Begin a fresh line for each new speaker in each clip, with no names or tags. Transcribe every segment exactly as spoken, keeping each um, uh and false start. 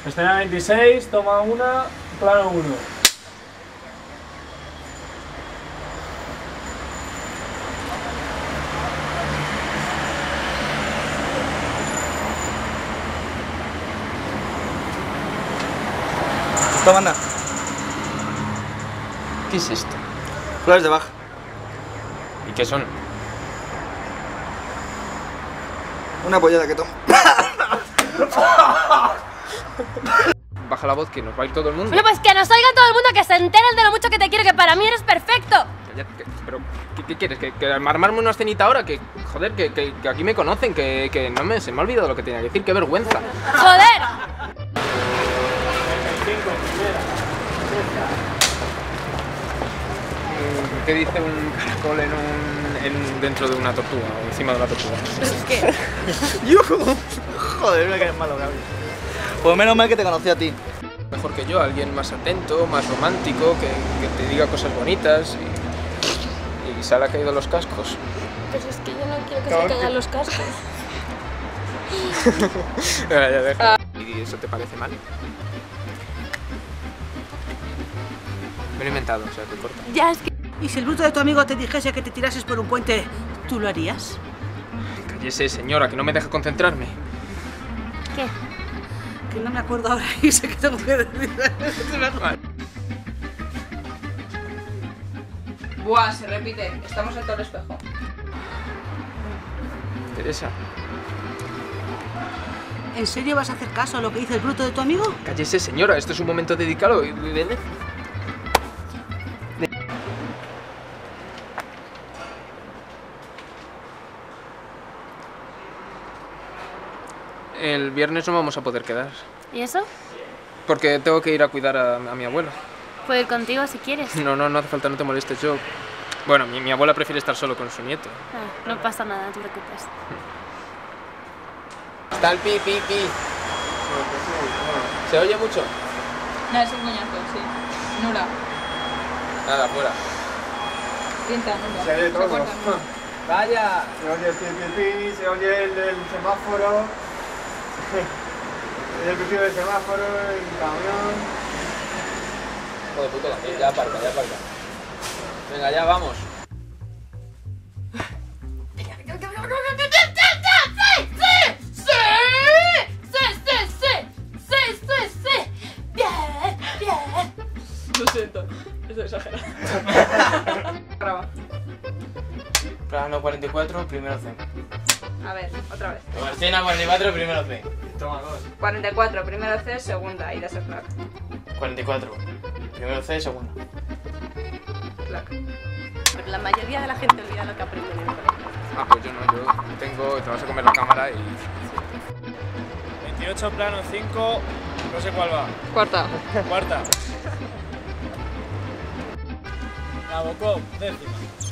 Escena veintiséis, toma una, plano uno.
Toma, anda.
¿Qué es esto?
Flores de Bach.
¿Y qué son?
Una pollada que tomo.
Baja la voz que nos va a ir todo el mundo.
Bueno, pues que nos oiga todo el mundo, que se enteren de lo mucho que te quiero, que para mí eres perfecto.
Cállate, que- pero, ¿qué, qué quieres? ¿Que, que armarme una escenita ahora? Que, joder, que, que, que aquí me conocen, que, que no me, se me ha olvidado lo que tenía que decir, qué vergüenza.
¡Joder!
¿Qué dice un caracol en un, en, dentro de una tortuga, o encima de una tortuga?
Es que...
¡Yujú! Joder, mira que eres malo, Gaby. Pues menos mal que te conocí a ti.
Mejor que yo, alguien más atento, más romántico, que, que te diga cosas bonitas y, y se le ha caído los cascos.
Pues es que yo no quiero que se caigan los cascos.
Ya, ya, deja. ¿Y eso te parece mal? Me lo he inventado, o sea, que corta.
Ya, es que...
¿Y si el bruto de tu amigo te dijese que te tirases por un puente, tú lo harías?
Cállese, señora, que no me deja concentrarme.
¿Qué?
Que no me acuerdo ahora y sé que tengo que decir.
Buah, se repite. Estamos en todo el espejo.
Teresa,
¿En serio vas a hacer caso a lo que dice el bruto de tu amigo?
cállese, señora, esto es un momento dedicado. El viernes no vamos a poder quedar,
¿Y eso?
porque tengo que ir a cuidar a, a mi abuelo.
Puedo ir contigo si quieres.
No, no, no hace falta, no te molestes. Yo, bueno, mi, mi abuela prefiere estar solo con su nieto.
Ah, no pasa nada, no te preocupes.
Está el pi, pi, pi. ¿Se oye mucho?
No, es un coñazo, sí. Nula.
Nada, fuera.
Tinta, nula.
Se oye todo.
corta, nula.
¡Vaya!
Se oye el pi, pi, pi, se oye el del semáforo. El pitido del semáforo, el camión.
Joder, puto, ya aparca, ya aparca. Venga, ya vamos.
Lo siento, estoy exagerado. Graba.
Plano cuarenta y cuatro, primero C.
A ver, otra vez.
Escena cuarenta y cuatro, primero C.
Toma dos.
cuarenta y cuatro, primero C, segunda, y de ese flag.
cuarenta y cuatro, primero C, segunda.
Flag.
Pero la mayoría de la gente olvida lo que aprende en el colegio.
Ah, pues yo no, yo tengo, te vas a comer la cámara y...
veintiocho, plano cinco, no sé cuál va.
Cuarta.
Cuarta. Nabokov, décima.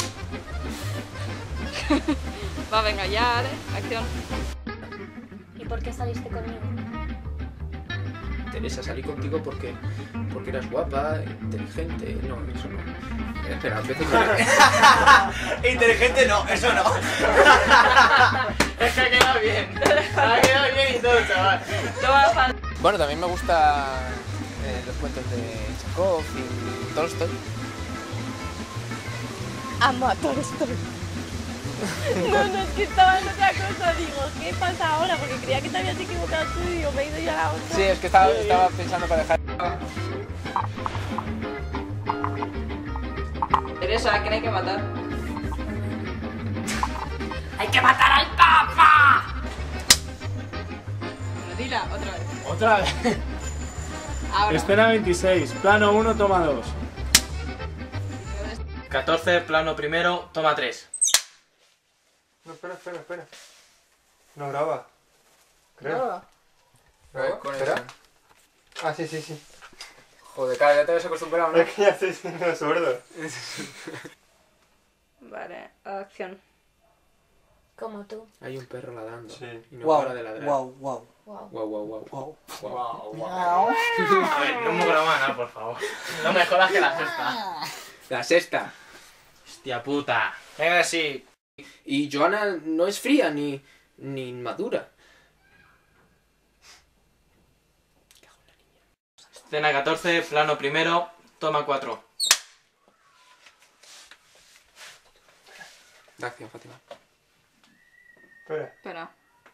Va, venga, ya, ¿eh? Acción.
¿Y por qué saliste conmigo?
Teresa, salí contigo porque, porque eras guapa, inteligente... No, eso no. Eh, Espera, empecé con...
Inteligente no, eso no. Es que ha quedado bien. Ha quedado bien y todo, chaval.
Toma,
Bueno, también me gusta eh, los cuentos de Chekhov y Tolstoy.
Amo a Tolstoy. No, no, es que estaba en otra cosa. Digo, ¿qué pasa ahora? Porque creía que te habías equivocado tú y digo, me he ido ya a la otra.
Sí, es que estaba, estaba pensando para dejar...
Teresa, que no hay que matar.
¡Hay que matar al Papa!
Bueno, dila, otra vez.
Otra vez.
Ahora.
Escena veintiséis, plano uno, toma dos.
catorce, plano primero, toma tres.
No, espera, espera, espera. No graba. Creo.
Graba.
¿Graba? Con
¿Espera?
eso.
Ah, sí, sí, sí.
Joder, cara, ya te habías acostumbrado, ¿no?
Es que ya estoy siendo sordo.
Vale, acción.
Como tú.
Hay un perro ladrando
Sí.
y no
Wow,
para de ladrar.
wow, wow,
Wow.
Guau, guau, guau.
wow.
Guau.
Wow, wow. A ver, no hemos grabado nada, por favor. No me jodas que la sexta.
La sexta.
Hostia puta. Venga, sí.
Y Joana no es fría ni, ni madura.
Escena catorce, plano primero, toma cuatro.
De acción, Fátima.
Espera.
Espera.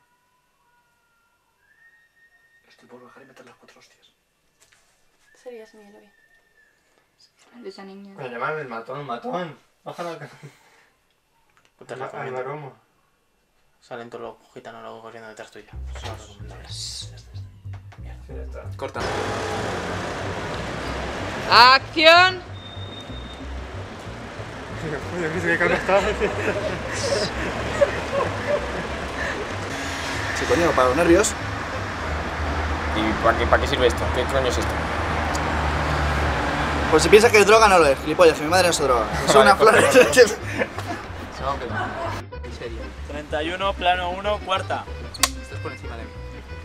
Estoy por bajar y meter las cuatro hostias.
Serías mi héroe.
Esa niña.
Me llaman el matón, matón. Bájalo al
Te
al
recomiendo.
maromo.
Salen todos los gitanos luego corriendo detrás tuya. Son recomendables.
Sí, ya está.
Corta.
¡Acción!
Oye, ¿qué cara está?
Sí, coño, para los nervios.
¿Y para qué, para qué sirve esto? ¿Qué coño es esto?
Pues si piensas que es droga, no lo es, gilipollas, que mi madre no es droga. Es
Vale,
una flor.
pues, Se va a quedar. En serio.
treinta y uno, plano uno, cuarta.
Estás por encima de mí.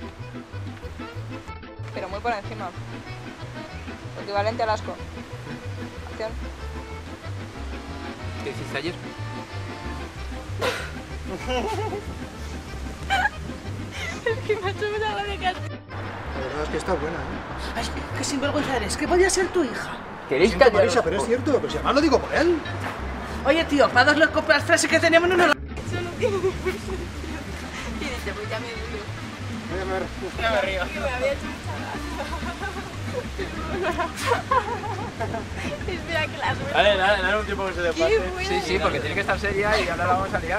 Pero muy por encima. Equivalente al asco. Acción.
¿Qué hiciste ayer?
Es que me ha hecho una gracia que has-
La verdad es que está buena, ¿eh?
Ay, qué sinvergüenza eres, que podía ser tu hija.
¿Queréis
Siento,
callaros?
Marisa, pero es cierto. Pero si además lo digo por él.
Oye, tío, para dos las copias frases que teníamos no nos las...
Eso no tiene ningún sentido. Y dice, pues ya me digo.
Voy a ver.
Ya me río.
Que me había hecho mucha gracia.
Espera que la suerte.
Dale, dale, dale un tiempo que se le
¡Qué
pase.
buena!
Sí, sí, porque tiene que estar seria y ahora la vamos a liar.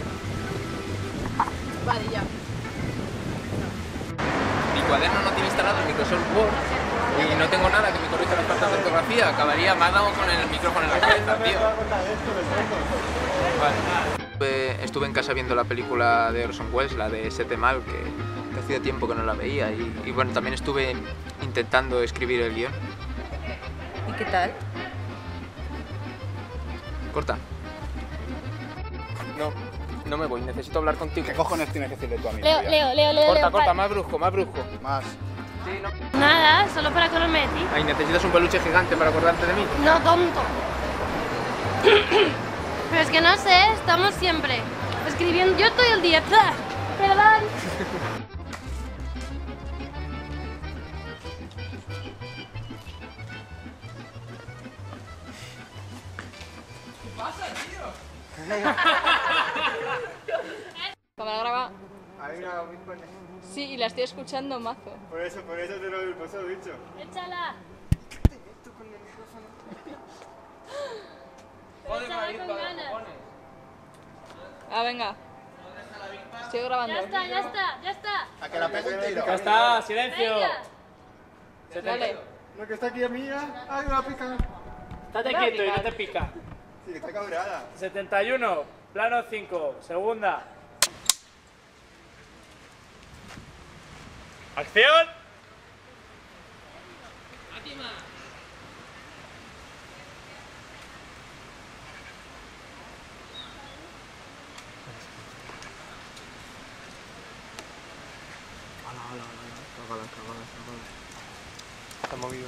Vale, ya.
Mi cuaderno no tiene instalado el Microsoft Word y no tengo nada que me corrija las faltas de ortografía. Acabaría, me ha dado con el micrófono en la cabeza, tío. Vale. Estuve, estuve en casa viendo la película de Orson Welles, la de Sete Mal, que, que hacía tiempo que no la veía. Y, y bueno, también estuve intentando escribir el guión.
¿Y qué tal?
Corta. No, no me voy, necesito hablar contigo.
¿Qué cojones tienes que decirle tú a mí?
Leo, Leo, Leo, Leo.
Corta,
Leo,
corta,
pa-
más brusco, más brusco.
Más.
Sí, no.
Nada, solo para acordarme de ti.
Ay, ¿necesitas un peluche gigante para acordarte de mí?
No, tonto. Pero es que no sé, estamos siempre escribiendo. Yo todo el día. ¡Plah! Perdón.
Cámara graba.
Hay una...
Sí, y la estoy escuchando mazo.
Por eso, por eso te lo he dicho.
Échala.
Joder,
Échala
David,
con
para
ganas.
cojones.
Ah, venga. Estoy grabando.
Ya está, ya está, ya está.
A que la pegue un tiro.
Ya está, silencio.
Venga.
Dale.
Lo que está aquí es mía. Ay, me va a picar.
Estate
Me va a
quieto y no
picar.
te pica.
Sí, que está cabreada.
setenta y uno, plano cinco, segunda. ¡Acción!
Está movido.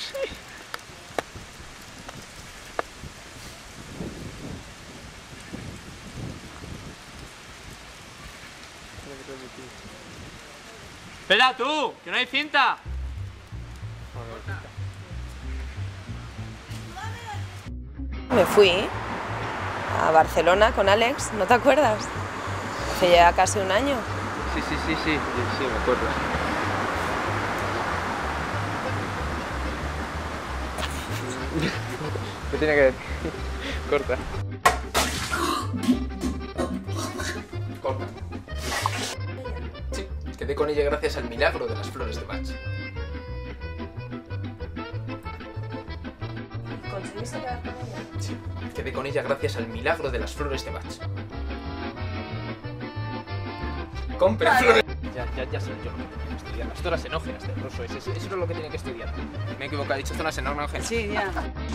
¡Espera tú! ¡Que no hay cinta!
Me fui a Barcelona con Alex, ¿no te acuerdas? Hace ya casi un año.
Sí, sí, sí, sí, sí, me acuerdo. ¿Qué tiene que ver? Corta. Corta. Sí, quedé con ella gracias al milagro de las flores de Bach.
¿Conseguiste quedar con ella?
Sí, quedé con ella gracias al milagro de las flores de Bach. Compre flores. Ya, ya, ya sé yo lo que tenía que estudiar. Las zonas enógenas del ruso. Eso, eso, eso es lo que tenía que estudiar. Me he equivocado, he dicho zonas enógenas.
Sí, ya.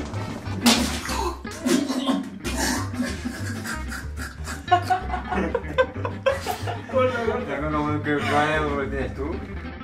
Ya con lo que vale, tienes tú.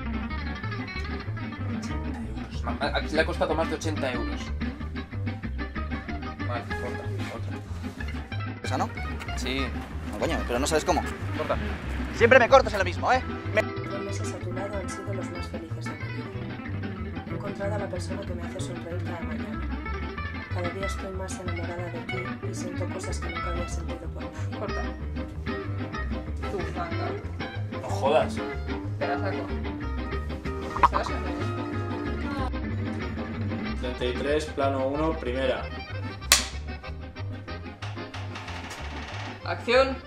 Ma- ma- Le ha costado más de ochenta euros. Vale, corta, otra.
¿Esa no?
Sí,
No, coño, pero no sabes cómo.
corta.
Siempre me cortas en lo mismo, ¿eh? Me...
Los meses a tu lado han sido los más felices de mi vida. He encontrado a la única persona que me hace sonreír cada mañana. Cada día estoy más enamorada de ti y siento cosas que nunca había sentido por nadie.
Corta. Tu manga.
No jodas.
Te la saco. ¿Sabes o no?
treinta y tres, plano uno, primera.
Acción.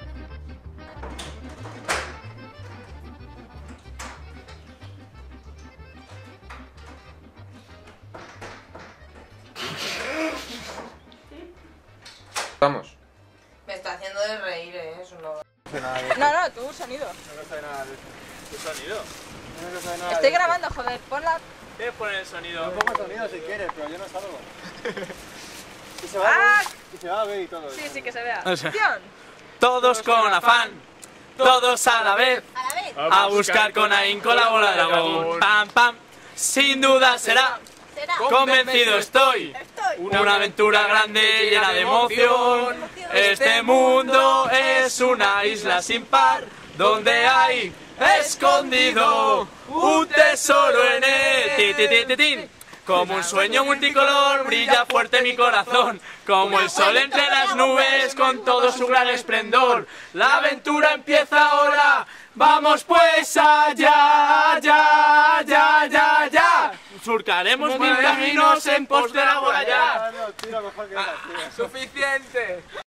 Vamos.
Me está haciendo de reír, ¿eh? Eso no...
No, no, tú, sonido.
No sabe nada de eso.
¿Qué sonido?
No sabe nada
Estoy
de
grabando, joder. Ponla.
¿Quieres poner el sonido?
eso. Pongo sonido si quieres, pero yo no salgo. Y se va,
¡Ah!
a ver, y se va a ver y todo.
Sí, sí, que se vea.
O sea.
Acción.
Todos con afán, todos a la vez,
A la vez.
a buscar con ahínco la bola de dragón. Pam, pam, sin duda será,
Será.
convencido estoy, una aventura grande llena de emoción. Este mundo es una isla sin par, donde hay escondido un tesoro en él. Ti, ti, ti, ti, tin. Como un sueño multicolor brilla fuerte mi corazón, como el sol entre las nubes con todo su gran esplendor. La aventura empieza ahora, vamos pues allá, ya, ya, ya, ya. Surcaremos mil caminos en pos de la bola ya.
Tira mejor que la tira.
Suficiente.